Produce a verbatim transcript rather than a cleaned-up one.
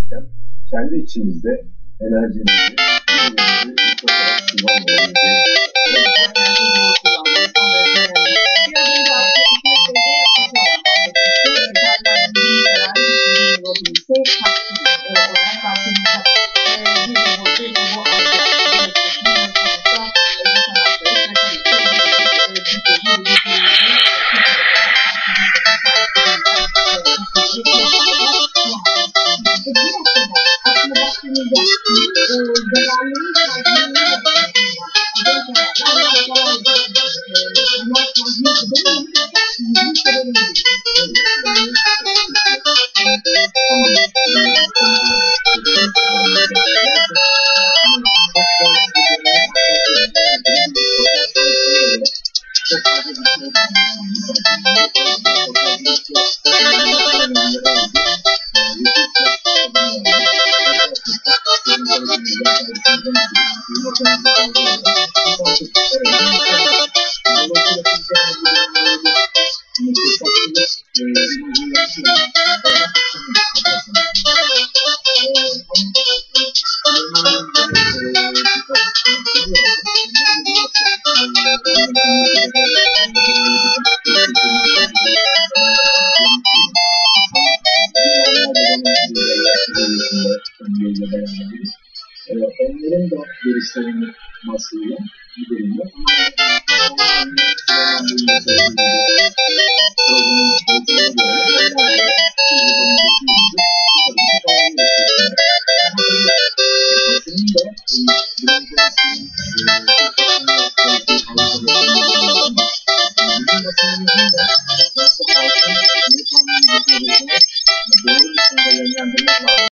sistem. Kendi içimizde enerjimizi, gücümüzü ilk olarak kullanmalıyız. Evet, enerjiyi doğru kullanmalıyız. Son derece önemli. Biraz önce aslında İsmet Bey'de kısa olarak bahsetmişti. Tercihlerinin kararı düşündüğü olabilse taksim olarak bahsetmişti. Bir de bu, bir de bu algı yönetmesini ve sonuçta vatandaşları ve tabii ki Türkiye'nin yürütülmesini aslında baktığımızda zararların tercihini onların da görüşlerini masaya gidelim.